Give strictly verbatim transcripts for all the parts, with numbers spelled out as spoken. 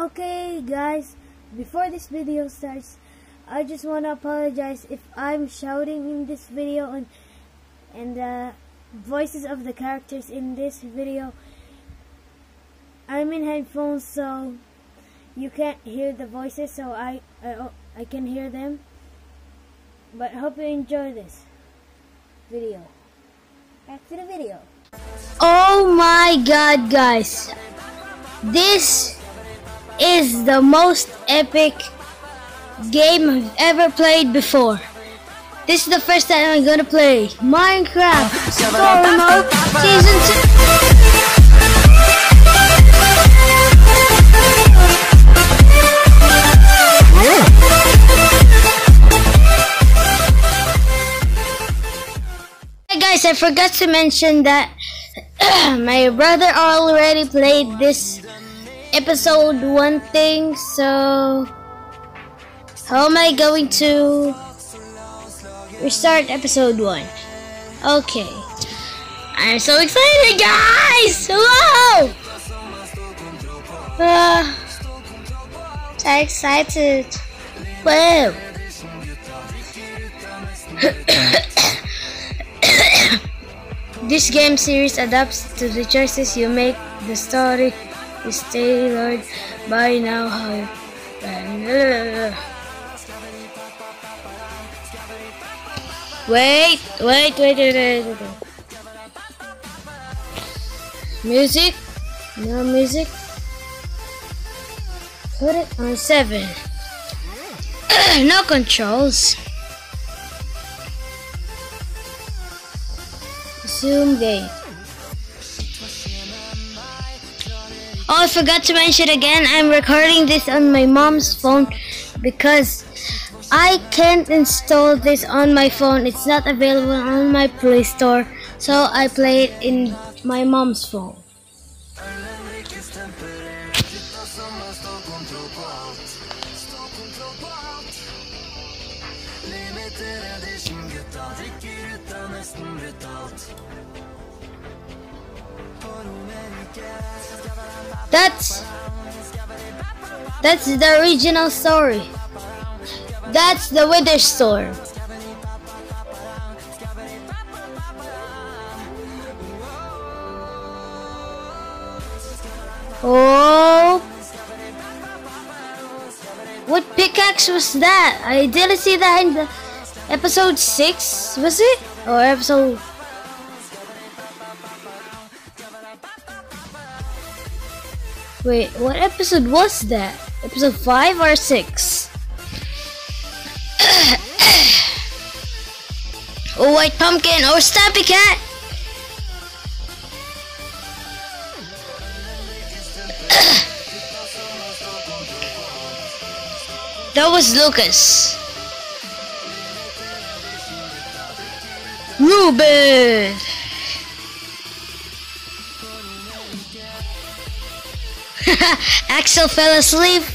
Okay guys, before this video starts, I just want to apologize if I'm shouting in this video and and the voices of the characters in this video. I'm in headphones, so you can't hear the voices, so I I, I can hear them. But I hope you enjoy this video. Back to the video. Oh my god guys, this is the most epic game I've ever played before. This is the first time I'm gonna play Minecraft Story Mode Season two. Hey guys, I forgot to mention that my brother already played this episode one thing, so how am I going to restart episode one? Okay, I'm so excited guys! Whoa! Uh, so excited! Whoa! This game series adapts to the choices you make. The story is tailored by now. How? Wait, wait, wait, wait, wait, wait. Music? No music. Put it on seven. No controls. Zoom game. Oh, I forgot to mention again, I'm recording this on my mom's phone because I can't install this on my phone. It's not available on my Play Store, so I play it in my mom's phone. That's that's the original story. That's the Wither Storm. Oh, what pickaxe was that? I didn't see that in the episode six, was it? Or episode? Wait, what episode was that? Episode five or six? Oh, White Pumpkin or Stampy Cat? That was Lucas. Ruben. Axel fell asleep.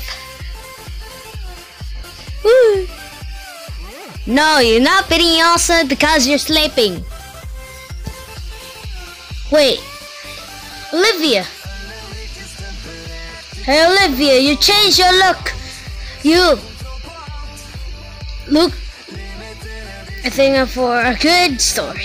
Woo. No, you're not beating yourself because you're sleeping. Wait, Olivia. Hey Olivia, you changed your look. You look, I think, for a good story.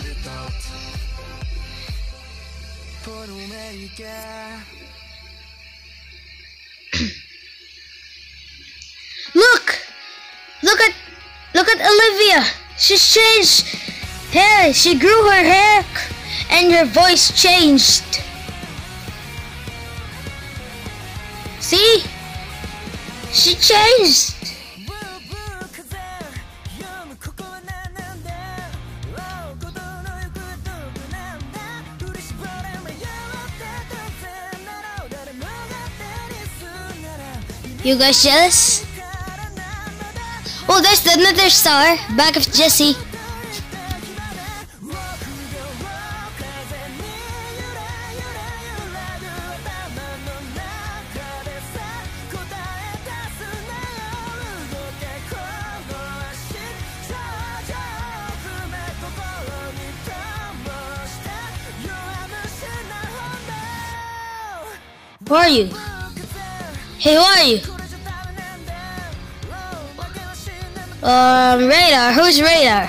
Look! Look at look at Olivia! She's changed hair. She grew her hair and her voice changed. See? She changed. You guys jealous? Oh, there's another star, back of Jesse. Who are you? Hey, who are you? Um, Radar. Who's Radar?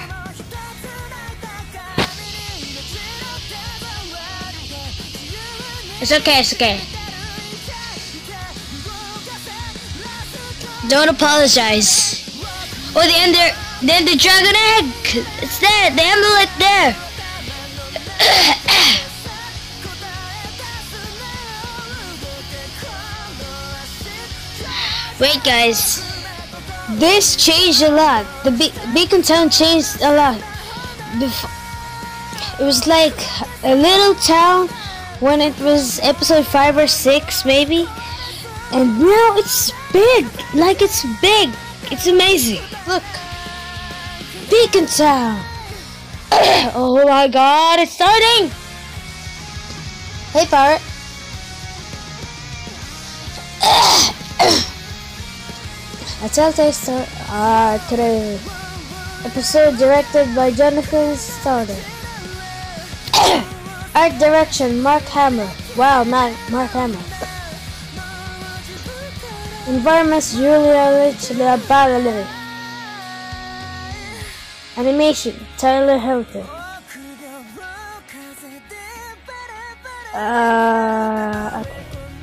It's okay, it's okay. Don't apologize. Oh, the ender, the ender dragon egg! It's there, the amulet there! Wait, guys. This changed a lot. The Be Beacon Town changed a lot. Before, it was like a little town when it was episode five or six, maybe. And now it's big. Like it's big. It's amazing. Look. Beacon Town. Oh my god, it's starting. Hey, Pirate. A Telltale Star uh, today. Episode directed by Jonathan Starter. Art direction Mark Hamill. Wow, Mark, Mark Hamill. Environments Julia Rich Ballet. Animation Tyler Hilton. Uh, okay.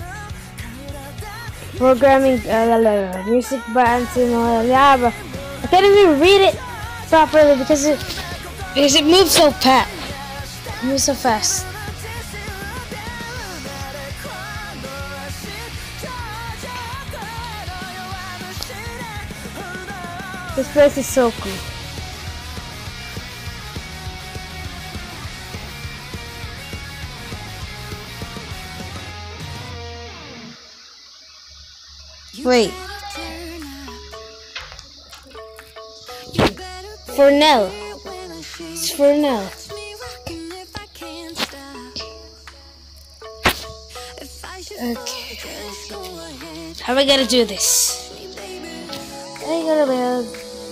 Programming, uh, music by Anthony. Yeah, I can't even read it properly because it because it moves so fast. It moves so fast. This place is so cool. Wait. For now. It's for now. Okay. How am I gonna do this? I gotta build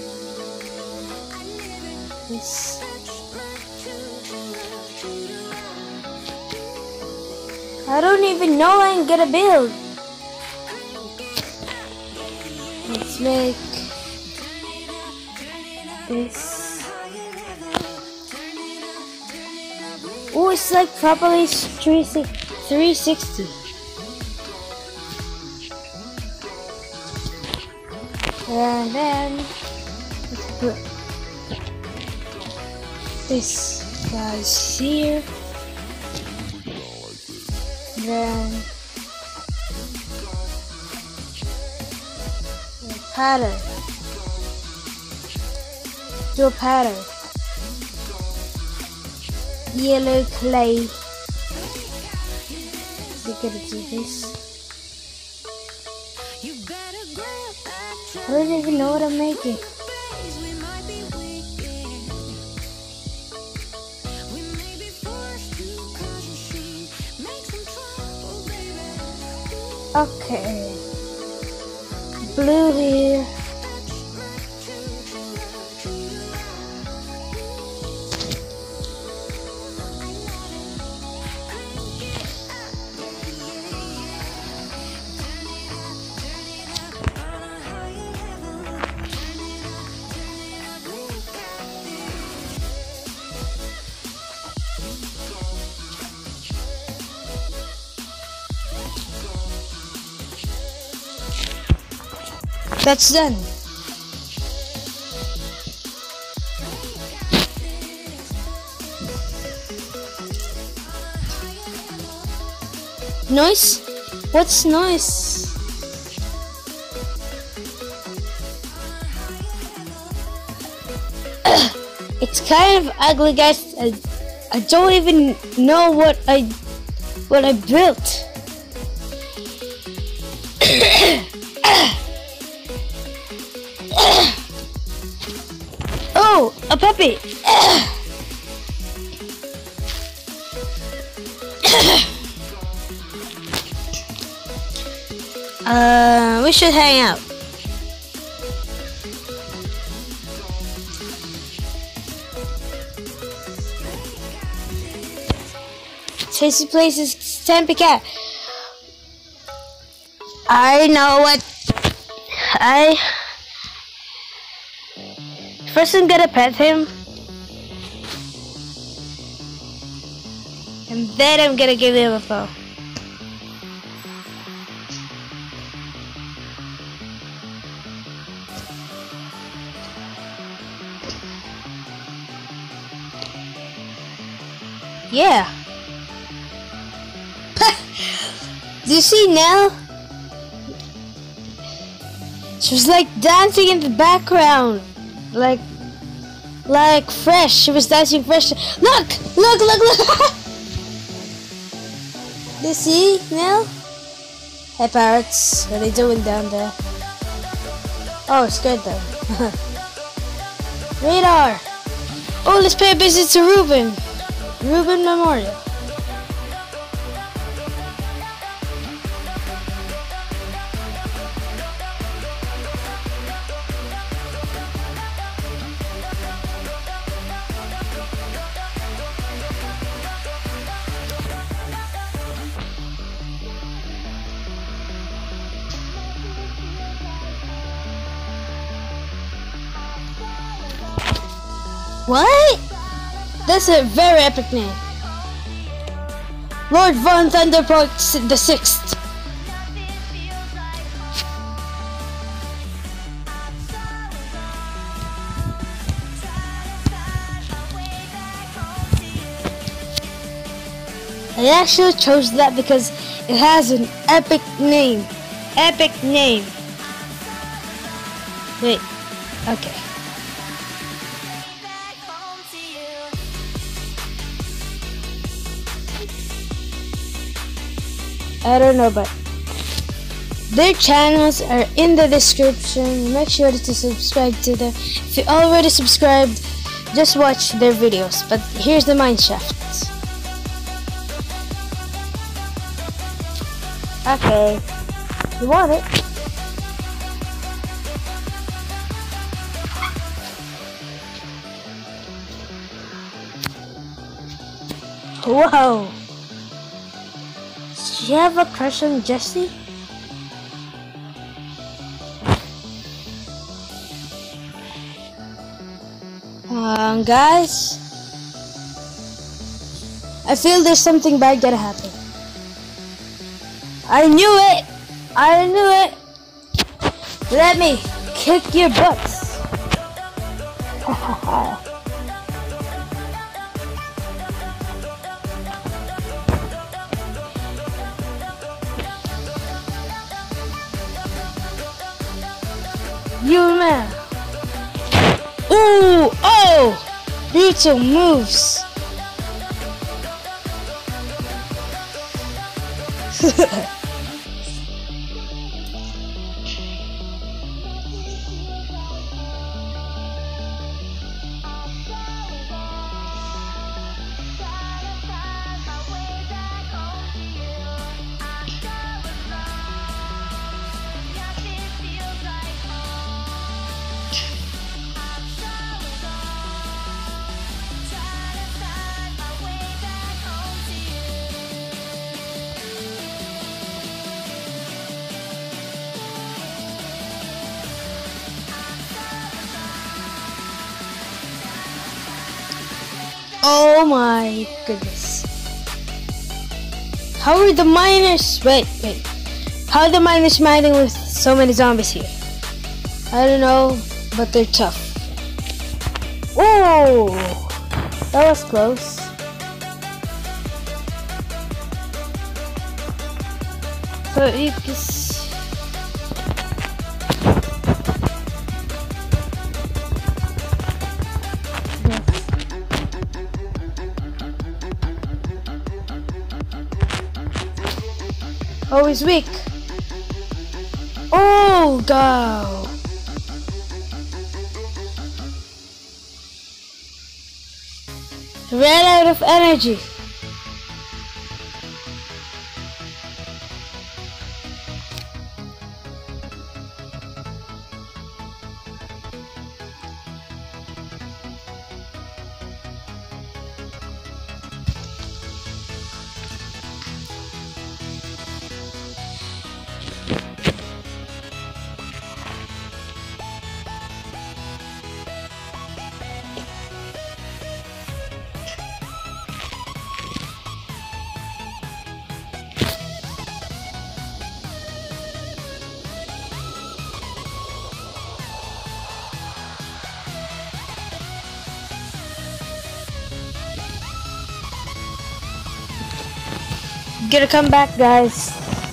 this. I don't even know what I'm gonna build. Let's make this. Oh, it's like properly three sixty. And then let's put this guys here. Then pattern. Do a pattern. Yellow clay. We're gonna do this. I don't even know what I'm making. Okay. Blue here. That's done. Noise? What's noise? It's kind of ugly, guys. I, I don't even know what I what I built. Oh, a puppy. uh, we should hang out. Stacy plays Stampy Cat. I know what I first I'm gonna pet him, and then I'm gonna give him a phone. Yeah. Do you see Nell? She was like dancing in the background, like, like fresh. She was dancing fresh. Look, look, look, look. Do you see Nell? Hey parrots, what are they doing down there? Oh, scared them. Radar. Oh, let's pay a visit to Ruben. Ruben Memorial. What? That's a very epic name. Lord Von Thunderbolt the Sixth. I actually chose that because it has an epic name. Epic name. Wait. Okay. I don't know, but their channels are in the description. Make sure to subscribe to them. If you already subscribed, just watch their videos. But here's the mineshaft. Okay, you want it? Whoa! Do you have a crush on Jesse? Um, guys, I feel there's something bad gonna happen. I knew it! I knew it! Let me kick your butts! You man! Ooh! Oh! Brutal moves! Oh my goodness. How are the miners? Wait, wait. How are the miners mining with so many zombies here? I don't know, but they're tough. Oh! That was close. So you can see. Oh, he's weak. Oh, go. Ran out of energy. gonna come back, guys.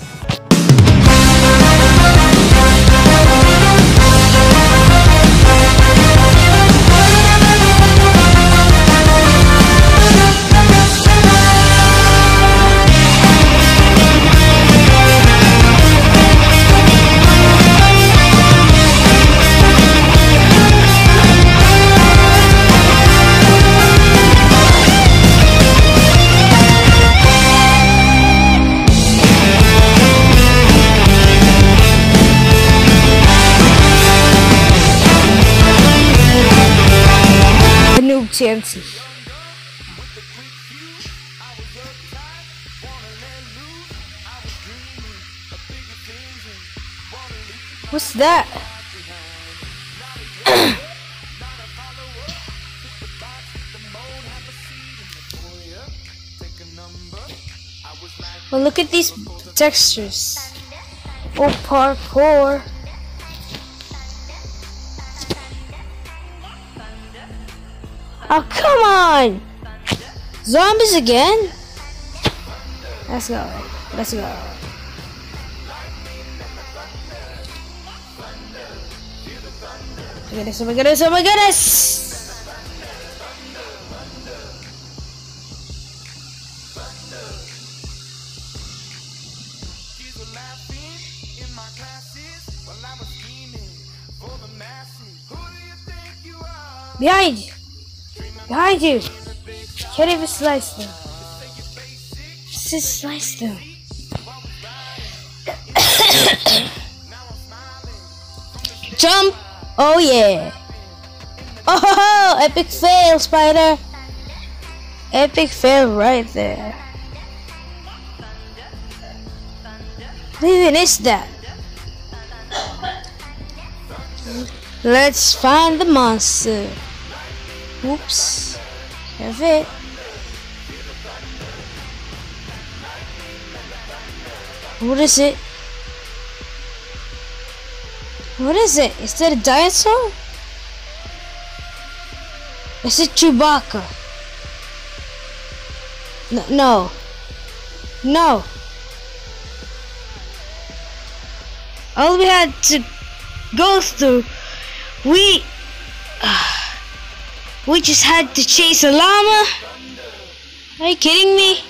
T N T. What's that? Well, look at these textures. Oh, parkour. Oh, come on! Zombies again? Let's go. Let's go. Oh my goodness, oh my goodness, oh my goodness! Behind you! Behind you! Can't even slice them. Just slice them. Jump! Oh yeah! Oh ho ho! Epic fail, spider! Epic fail right there. What even is that? Let's find the monster. Oops. Have it. What is it? What is it? Is that a dinosaur? Is it Chewbacca? No. No. No. All we had to go through, we... Uh, We just had to chase a llama? Are you kidding me?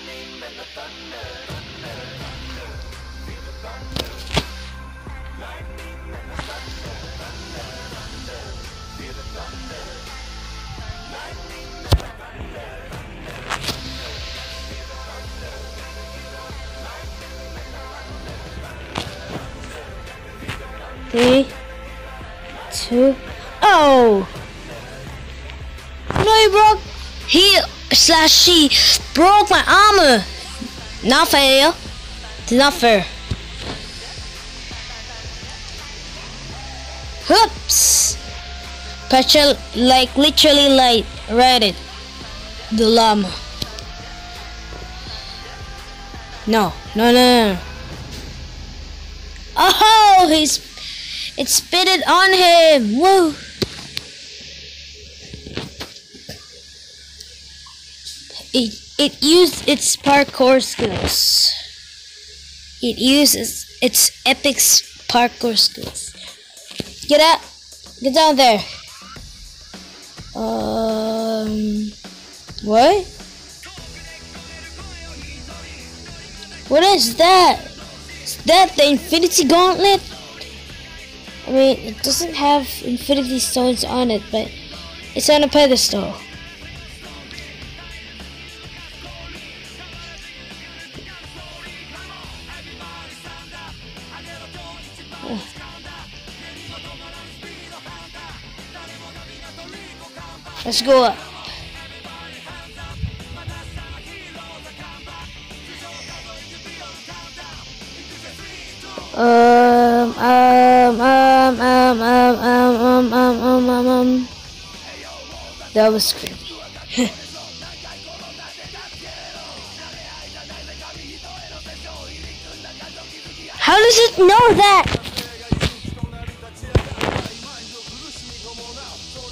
Three, two, oh! No, he broke. He slash she broke my armor. Not fair. It's not fair. Oops. Petrol, like literally, like read it. The llama. No, no, no, no. Oh, he's it spit it on him. Woo. It, it used its parkour skills. It uses its epic parkour skills. Get out! Get down there! Um... What? What is that? Is that the Infinity Gauntlet? I mean, it doesn't have Infinity Stones on it, but it's on a pedestal. Let's go up. Um, um, um, um, um, um, um, um, um, um. That was creepy. How does it know that?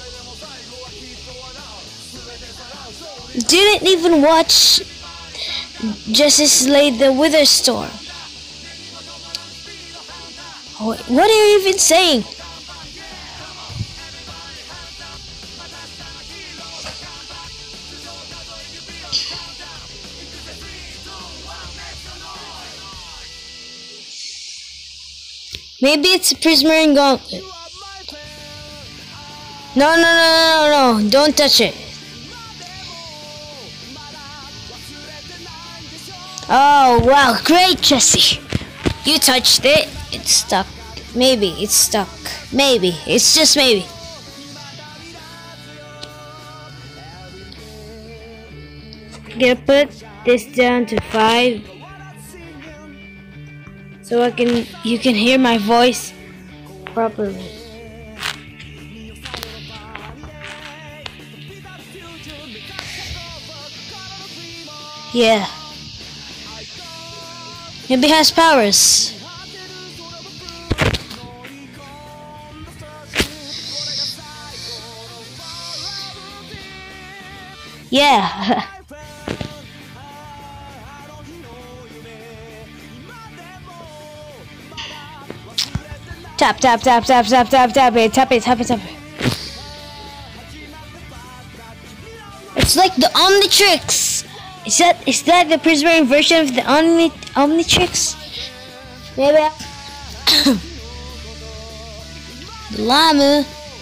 Didn't even watch Jessie slayed the Wither Storm. Oh, wait, what are you even saying? Maybe it's a Prismarine Gauntlet. No, no, no, no, no, don't touch it. Oh, wow, great, Jessie. You touched it. It's stuck. Maybe it's stuck. Maybe. It's just maybe. I'm gonna put this down to five. So I can, you can hear my voice properly. Yeah. Maybe it has powers. Yeah. Tap, tap, tap, tap, tap, tap, tap it, tap it, tap it, tap it. It's like the Omnitrix. Is that is that the Prismarine version of the Omni Omnitrix? Maybe. The llama.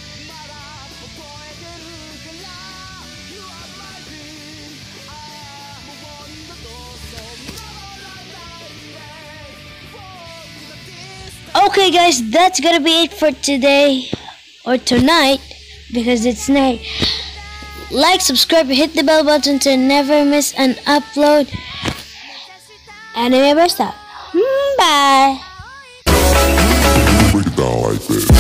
Okay guys, that's gonna be it for today or tonight because it's night. Like, subscribe, hit the bell button to never miss an upload. And remember, stop. Bye. Break it down like this.